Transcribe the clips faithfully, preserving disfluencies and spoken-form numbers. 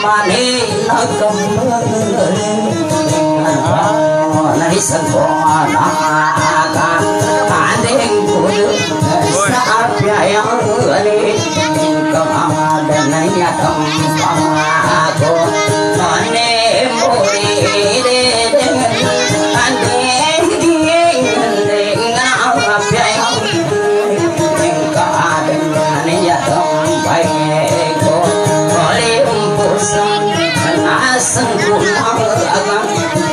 mani nakam nai sangona ka andeng kudu saapya yang ali kamada naya tampako mane muri de andeng ding andeng apya yang kamada naya tampako oleh umpusang asang kumang agang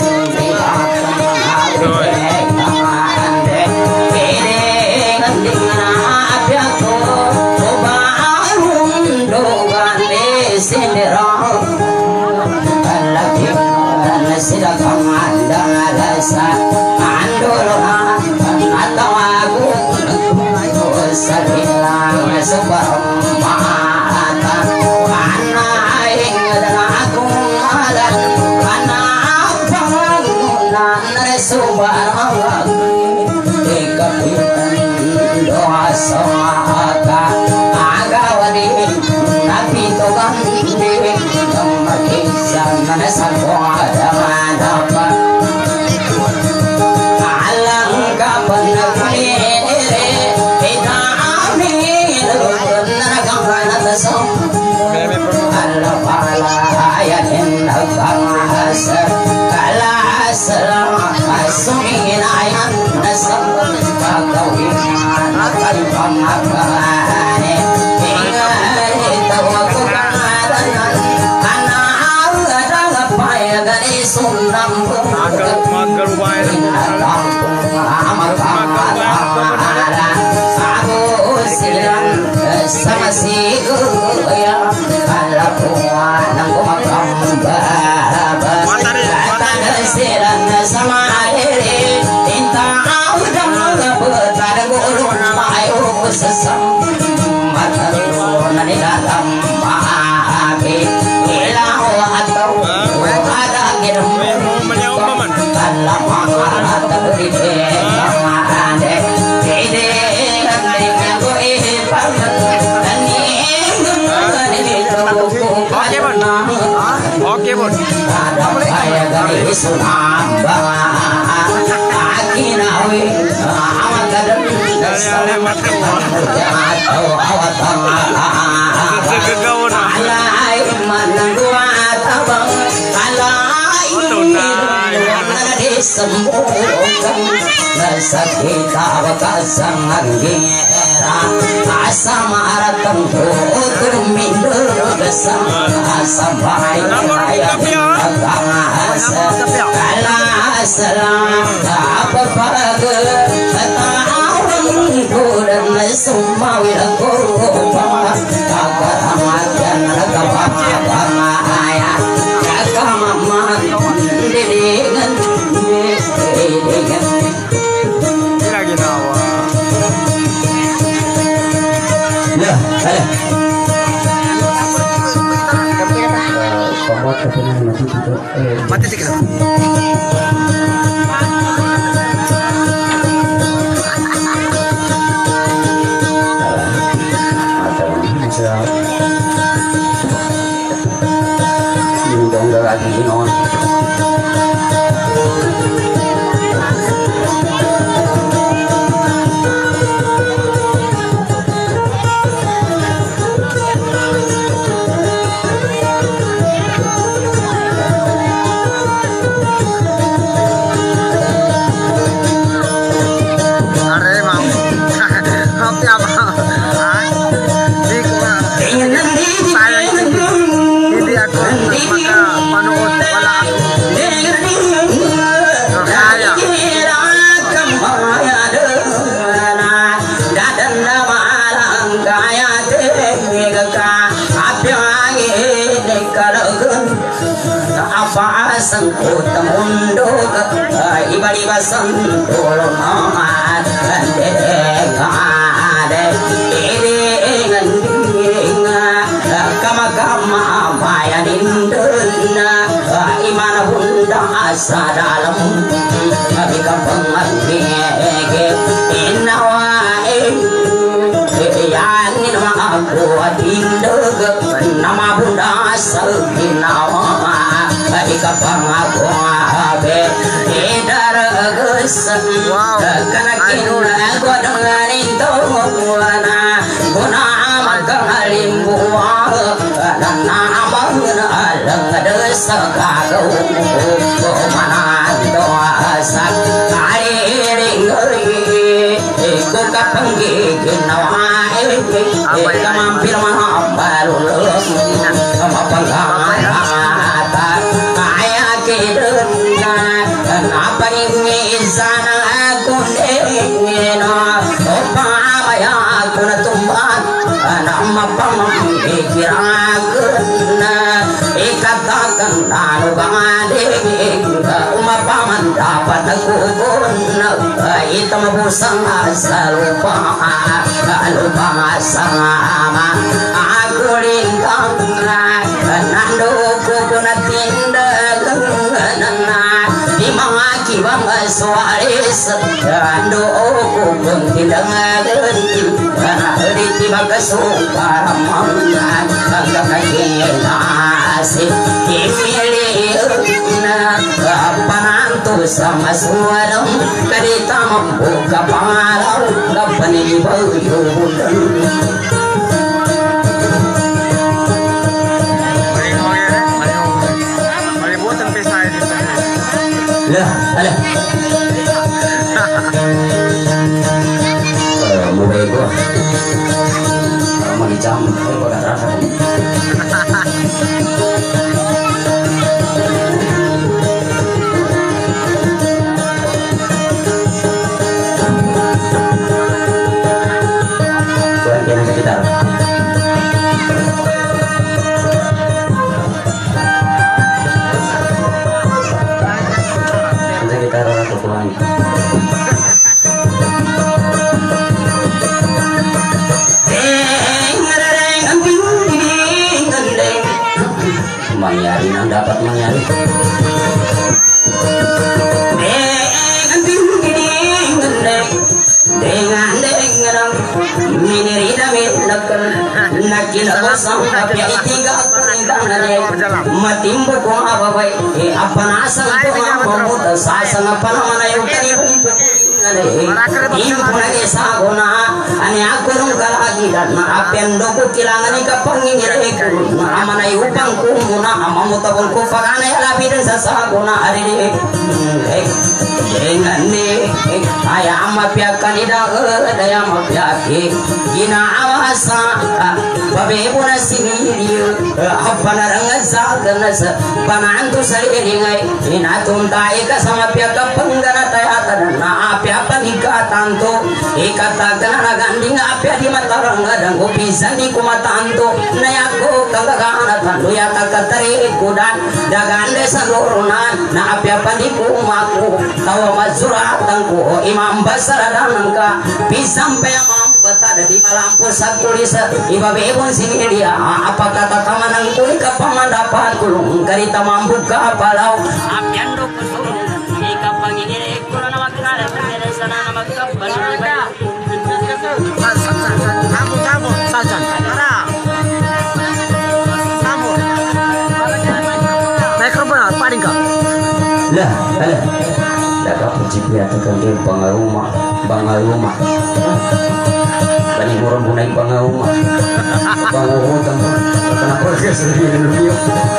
sakita wakasang anggera asam aratam tutur mindur besam asam baik ayat agasa kala salam apa pada ta'awun kudan semua wilaku agar amatkan agama ayat agama dengan dengan mati tiga sangkut munduk iba-iba sangkul mamat dengade dengan dinga kama-kama bayan indena iman bunda asa dalam bika pengandege inawa yang ini aku indeg nama bunda saginawa ika pangabe idar gesan kana kinuna godang into ngwana guna magalim buwa nana amang alang desa kagau mana doa sak airing ko kapanggi ginawa ika mampir mahambalul mapangga apa ini sana aku nena opa maya aku natumbat nama pemikirakan ikatakan lalu bangade umapaman dapat aku pun itu mabusang asal lupa lupa sama aku lintang nandoku pun tindak di mga kibang suaris ando ko kung tindangagan di tibang kasukaram ang kakakinaasi imiliw na kapananto sa maswalang karita mambuka pangalaw na panilibaw yun. Lah, ada. Eh, mulai gua. Mau dicam, gua enggak rasa. Tuan kena sekitar. Mangyari nang dapat mangyari. Dengan dengan miniri dami nakal nakin abasam tapi tiga kuningkan matimbo ko ababai apa nasang ko mamut sasang apa namanya yung kani Im punagi sagona ani aku nung kalagi dan na apendo ko kilangan ika pangingir ko na amana upang ko muna amamutabon ko pagana labidan sa sagona ari dengan ni aya amapya kanida daya mapyaki gina awasa babe puna simiriyo apana rangasa ganasa panantu sariringai ina tuntai ka samapya ka panggana tayata na apya panika tanto ikatakan ganding apya di matarang gadang ko pisan di kumatanto nayako kagagana tanto yata katari kudan dagande sa loronan na apya paniku maku tawa mazuratan ko imam basaradan ka pisampai mam batada di malampu sakulis ibabe pun sini dia apa kata tamanang ko ikapamandapat kulung karita mambuka palau apyando kusulung ikapangingire ko na magkara sana na magkapalay kamu kamu sajan para kamu mikrofon paling ka lah lah dapat puji atau kemudian pengaruma pengaruma banyak orang punai pengaruma pengaruma kenapa kesini dulu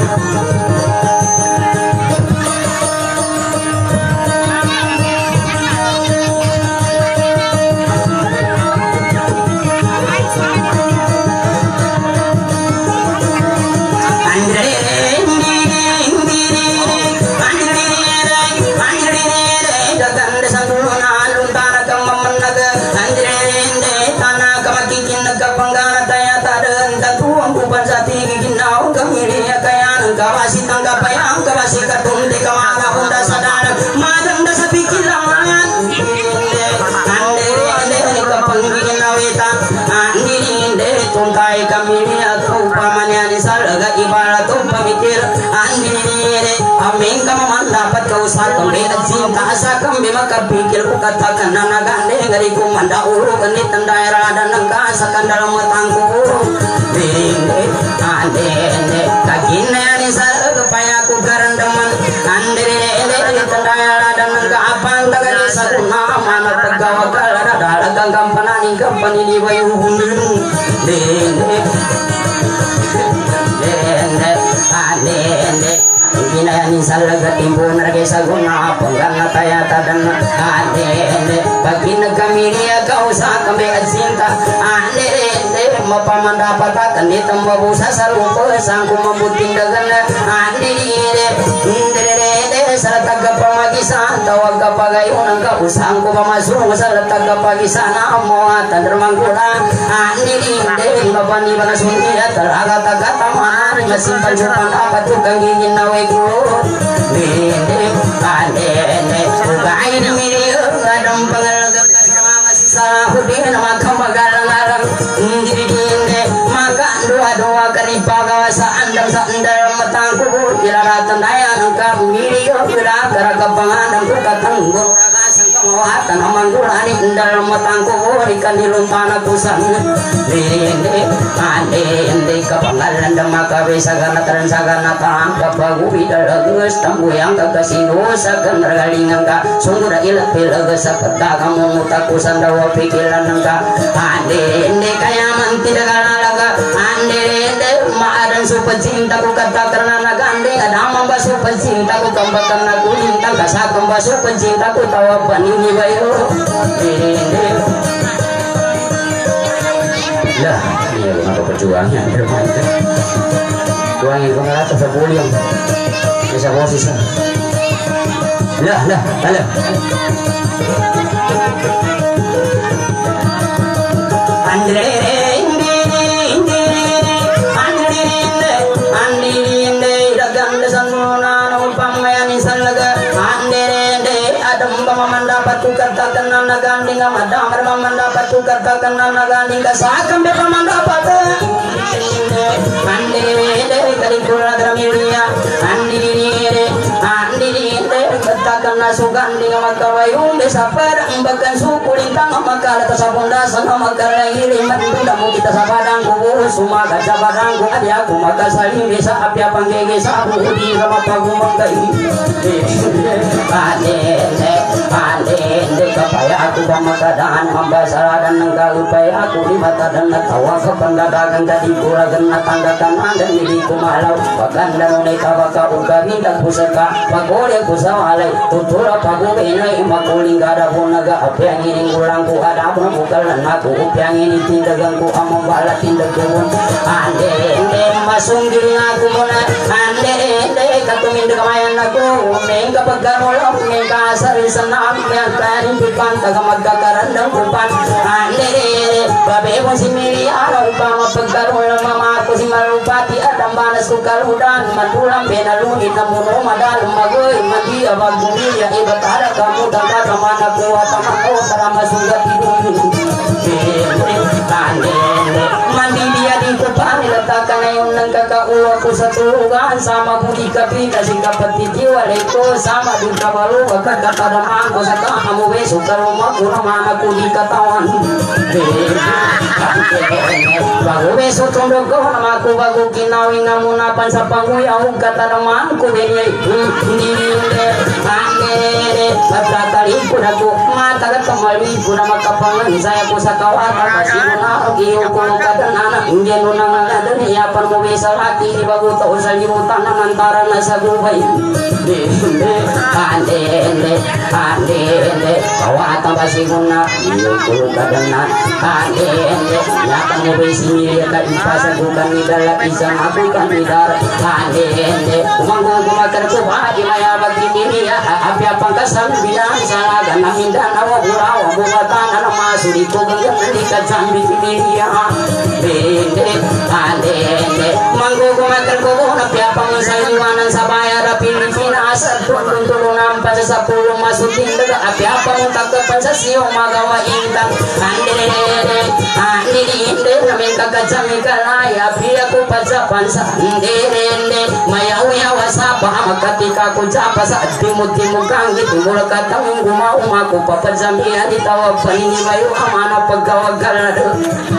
kawasi tangga payang kawasi katunde kawala bunda sadar madang dasa pikiran ande ande kapangin naweta andi inde tungkai kamini aku pamanya ni salaga ibarat pamikir andi inde ameng kama dapat kau satu beda cinta asa kami maka pikir ku katakan nana gande dari kumandau genit daerah dan nengka sakandar matangku dinde ande kagine ani sar kepaya ku karandaman ande ande daerah dan nengka apang tagani sakuna mana pegawa kalara dalang kampanani kampani di bayu hundu dinde dinde ande Binayani salaga timbun rage saguna penggana tayata dan ade bagi kami dia kau sakame asinta ade mapamanda patakan di tembabu sasarupo sangku membuting dagan ade inde sarata gapamagi santa waga pagayunan ka usangku pamasung sarata gapagi sana moatan dermanggula ade inde mapani banasunya teraga tagataman masimpan jupan apa tukang gigin nawe Dede, adede, bukai demi gadam pengelagak sama masih sahudin maka magalang-galang dede maka dua-dua keripa kawasaan dan sandal matangku dilaratan daya nangka miliyo bila keraga pengadam kuka tanggung ragasan kemawatan amanggulani indal matangku ikan di lumpana kusan dede, adede kepangalan dan maka bisa karena tersagana tangkap bagu Lagus tambu yang kakasino sa kanagalingan ka sungguh ilat pilagas sa kamu mutaku sandawa pikiran ka ande ande kaya man tidak kalalaga ande ande maadan supa cinta ku kata karena nagande ada mamba supa cinta ku kambakan aku cinta kasa kamba supa cinta ku tawa panini bayo ande lah iya kenapa perjuangnya tuang yang pengerat sa buliang bisa bosis lah lah lah andre inde inde andre inde andre inde dagang desanuna no pamayani salaga andre inde adam pamanda patu katakan naganding amadam pamanda patu katakan naganding kasakam be pamanda patu andre inde kali kula dramilia andre katakan nasukan dengan makawayung desa padang bahkan suku lintang makala tasabunda sana makala hiri mandamu kita sabadang kubur semua kaca badang ku adi aku maka saling desa api apa ngege sabu di sama pagu makai ade ade ade kapaya aku pamakadan mambasara dan nenggal upaya aku di mata dan tawa kepandadagan tadi kura gena tangga kanan dan diriku malau bahkan dan neka baka ukami dan pusaka pakole kusawalai tutura pagu benai makuling gada punaga apa yang ini ulang ku ada pun bukan aku yang ini tindakan ku among bala tindak kubun ande ande masung diri aku mona ande ande katumin dekamayan aku mengka pagamulang mengka asari senam yang tarin pipan taga magkakaran dan kupan ande babe mo si miri araw upama pagkaroon mama ako si marupati adam banas ko kaludan matulang penalunit na muno madalong magoy mandi abag bumilya iba't ada kamu dan kata mana kuat aku para masugat hidupin mandi dia di depan letakkan ayun ng kakauwa ko sa tulugan sama budi kapita si kapatid jiwa leko sama din kabalu agkakatadamaan ko sa kaamu beso karuma kurama ko di katawan bago beso tundog ko nama ko bago kinawin na munapan sa panguyaw katadamaan ko benyay hindi magkataling ko na ko matagat kamali ko na magkapangan saya ko sa kawata kasi mo na iyo ko kadana hindi mo na nanadan iyapan mo bisa hati di bago taon sa limutan na nantara na sa buhay ande ande ande ande kawata kasi mo na iyo ko kadana ande ande iyapan mo bisa niliya ka ipasagukan ni dalat isang ako kanidar ande ande umanggo kumakar ko ba di mayabag niya api apang kasal bilang salaga na mindan awa burawa bubatan na masuri ko ganyan di kacambi niya bende ande ande manggo kumakar ko na api apang sa iwanan sa bayar Pilipinas at tulong-tulungan pa sa pulo masutin daga api apang tagkapan sa siyo magawa intang ande ande ande ande namin kakacami kalaya api ako pa sa pansa ande ande mayaw-yaw sa paham ketika ku japa saat timu-timu kanggi timbul katang gumau maku papa jamia ditawa ini bayu amana pegawa galado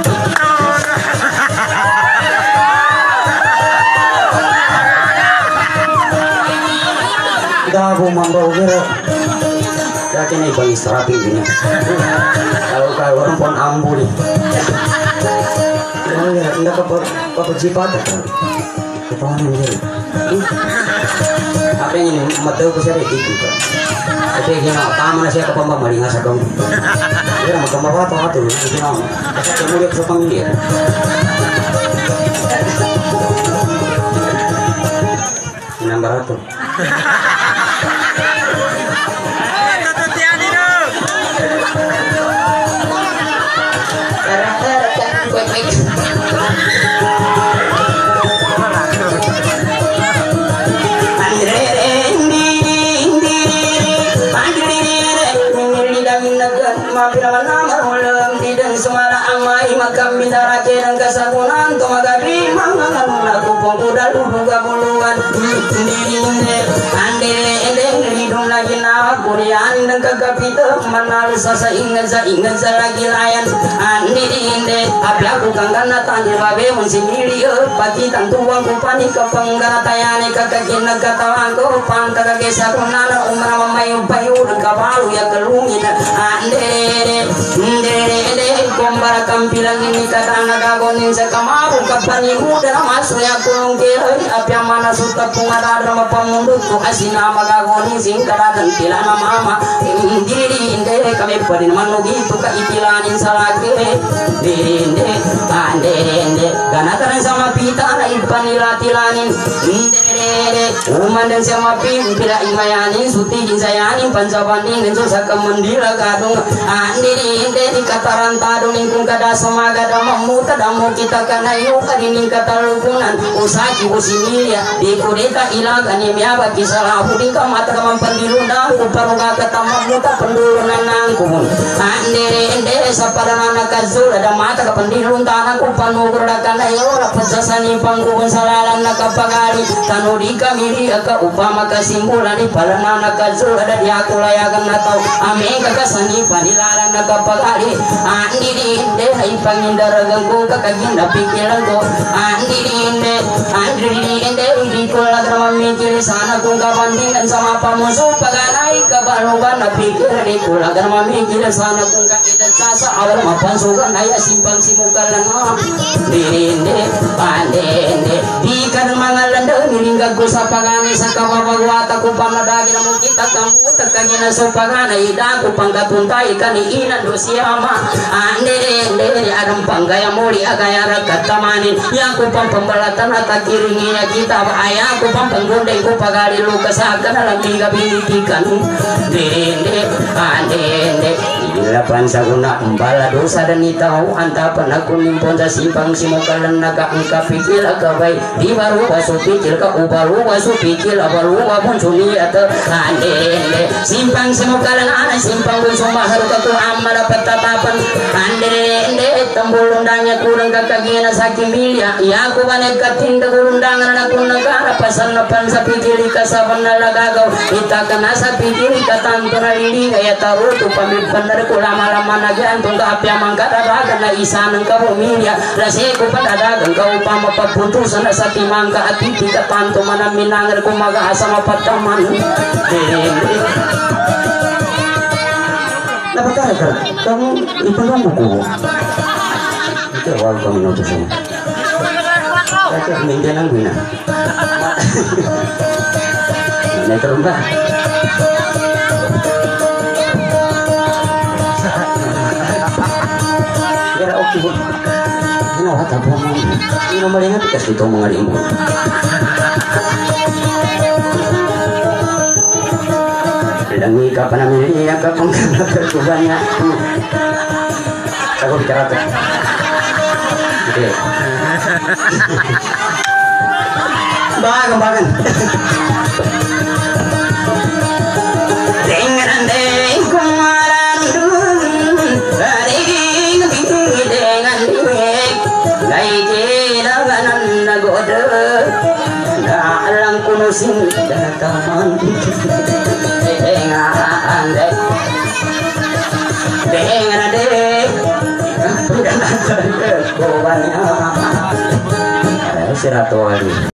dabu mambau gero yakin nih bang istirahat ini kalau kalau orang pun ambu nih oh ya enggak apa apa jipat ketahuan ini apa yang ini mata aku sih itu kan tapi gini tamu nasi apa pembang mari nggak sakau dia mau kembang apa apa tuh itu nama kita mau lihat sepang dia nambah satu makam bintara kenang kasabunan tomagari mangalan aku pengkuda dulu gabuluan dirinde andele endeng hidung lagi nawa kurian dan kagapita manal sasa ingat za ingat za lagi layan dirinde api aku kanggana tanya babe munsi milio pati tantuang kupani kepenggara tayane kakakina katawang ko pangka kagesa kunana umra mamayu bayu kabalu ya kelungin andele ndele kombara kampilang ini kata nagagonin sa kamaru kapani muda na masya kulung kiri api mana suta punga drama pamundut ko asina magagonin sing karatan pila na mama diri inde kami padin manugi to ka ipilanin sa lagi diri inde ande inde ganataran sama pita na ipanila tilanin inde uman dan sama pin pila imayanin suti jinsayanin pancabanding dan sa kamandila kadung ande inde di kataran tadung kung kada samaga da mamuta da mo kita kanayo kanining katalugunan usaki usimilya di kureka ilaga ni miaba kisala huding ka mata ka mampandiluna uparuga katamamuta pendulunan nangkun andere ende sa padanana kazula da mata ka pandilun tanan upanugur da kanayo rapasasani pangkubun salalan na kapagali tanudi kamili ka upama kasimbulani padanana kazula da diakulayagan na tau amega kasani panilalan na kapagali andiri inde hai pangindara ganggu kakaginda pikiran ko andiri inde andiri inde di kola drama mikir sana kung kabandingan sama pamusuh paganai kabalugan na pikir di kola drama mikir sana kung kaidat sasa awal mapansugan ay simpang simukalan mo diri inde ande inde di kan mga landa nilinggag ko sa pagani sa kababagwata ko pamadagi na mo kita kambuta kagina sa paganay ida ko pangkatuntay kaniina do siyama ande ende adam panggaya muli agaya rakatamanin yang ku pambalatan at kiringinya kita ayah ku pampanggunday ku pagali lukas akan alam tiga binitikan dende ande ilapan saguna mbala dosa dan itau anta panakunin ponsa simpang simukalan naga angka pikir agawai di baru wasu pikir ka ubaru wasu pikir abaru wabun suni atau ande simpang simukalan ana simpang busuma haru kaku amala petatapan ande ende tambulundanya kurang kakagina saking milya ya aku banek katinda kurundangan anak negara pasal napan sa pikir kasaban nalagagaw itakan asa pikir katantuna lili kaya taruh tu pamipan ko lama-lama na dyan kung kaapya mang kadadagan na isa ng kabumilya rasi ko padadagan ka upang mapapuntusan na sa timang ka at hindi ka tanto manaminangal kung mag-aasa mapataman napatay ka kamu ipanong ko ito wag kang minuto siya kaya mindan ang bina naitaron ba kira oke bu ini wata po mo ini malingat kasi ito mga limbo langi ka pa namin iyak ka pang kagatubannya ako bicara ka oke bagan bagan dengan deng kumaran dun dengan deng gai kira ganan nagoda alang kuno sing dataman dengan deh dengan deh dengan deh kobannya siratu wali